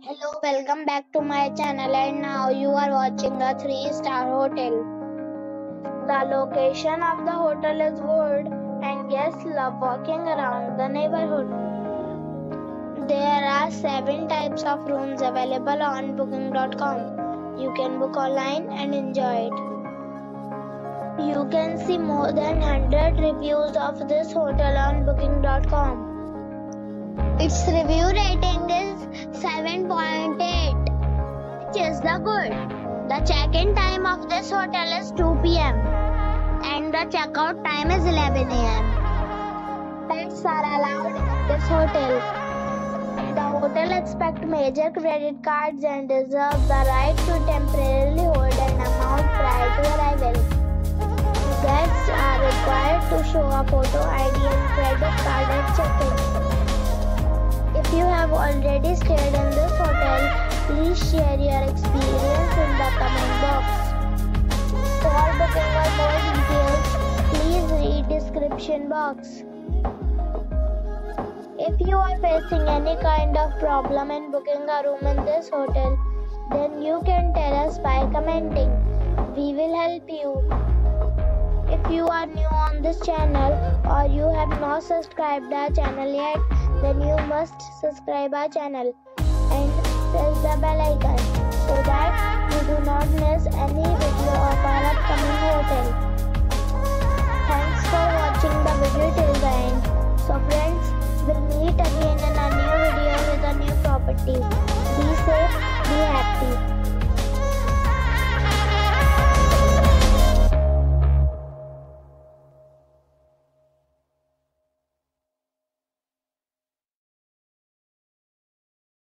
Hello, welcome back to my channel, and now you are watching a 3-star hotel. The location of the hotel is good and guests love walking around the neighborhood. There are 7 types of rooms available on booking.com. You can book online and enjoy it. You can see more than 100 reviews of this hotel on booking.com. Its review rating is 7.8, which is the good. The check-in time of this hotel is 2 p.m. and the check-out time is 11 a.m. Pets are allowed in this hotel. The hotel accepts major credit cards and reserves the right to temporarily hold an amount prior to arrival. Guests are required to show a photo ID and credit card at check-in. If you have already stayed in this hotel, please share your experience in the comment box. For booking or more details, please read description box. If you are facing any kind of problem in booking a room in this hotel, then you can tell us by commenting. We will help you. If you are new on this channel or you have not subscribed our channel yet, then you must subscribe our channel and press the bell icon so that you do not miss any video of our upcoming hotel. Thanks for watching the video till the end. So friends, we'll meet again in